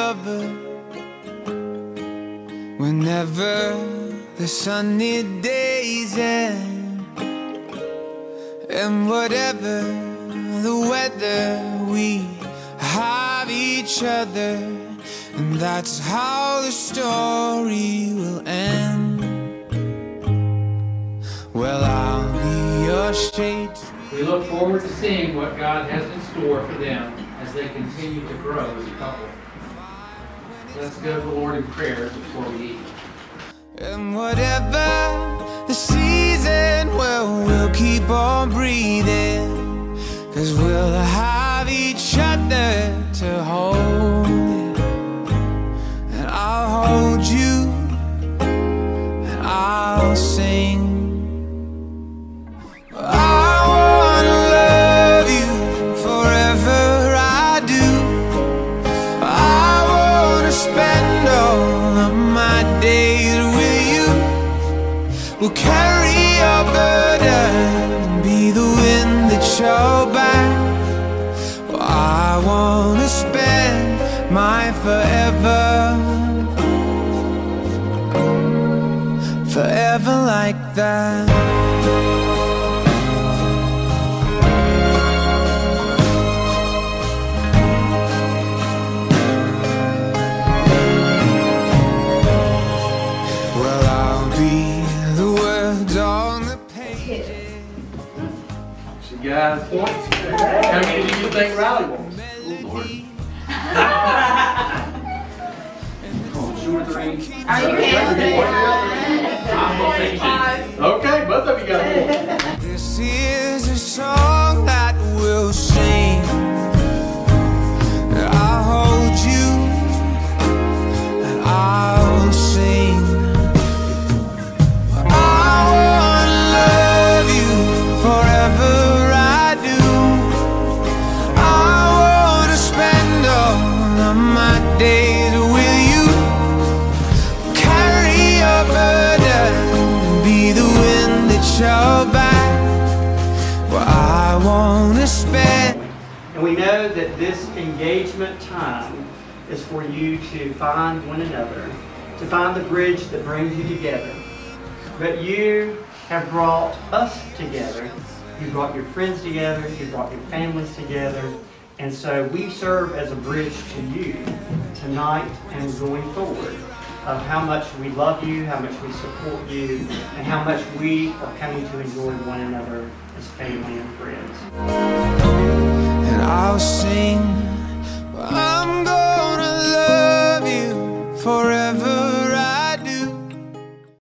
lover. Whenever the sunny days end, and whatever the weather, we have each other, and that's how the story will end. Well, I'll be your shade. We look forward to seeing what God has in store for them as they continue to grow as a couple. Let's go to the Lord in prayer before we eat. And whatever the season, well, we'll keep on breathing, 'cause we'll have each other to hold. And I'll hold you, and I'll sing. I wanna love you forever, I do. I wanna spend all of my days with you. We'll carry your burden, be the wind that your back. Well, I wanna spend my forever, forever like that. Guys, points. How many do you think Riley wants? Oh, Lord. Oh, 2 or 3. Are you counting? I'm gonna take 2. Okay, both of you got 4. This is a song that we'll sing. I'll hold you, and I'll sing. I wanna love you forever. My days with you, carry your burden, be the wind at your back. Well, I wanna spend. And we know that this engagement time is for you to find one another, to find the bridge that brings you together. But you have brought us together. You brought your friends together, you brought your families together. And so we serve as a bridge to you tonight and going forward of how much we love you, how much we support you, and how much we are coming to enjoy one another as family and friends. And I'll sing